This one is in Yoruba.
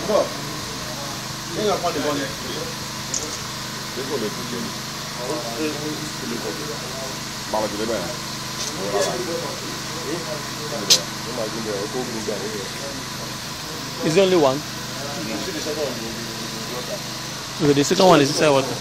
D'accord. Il va prendre des bonnes. Is the only one? Okay, the second one is inside water.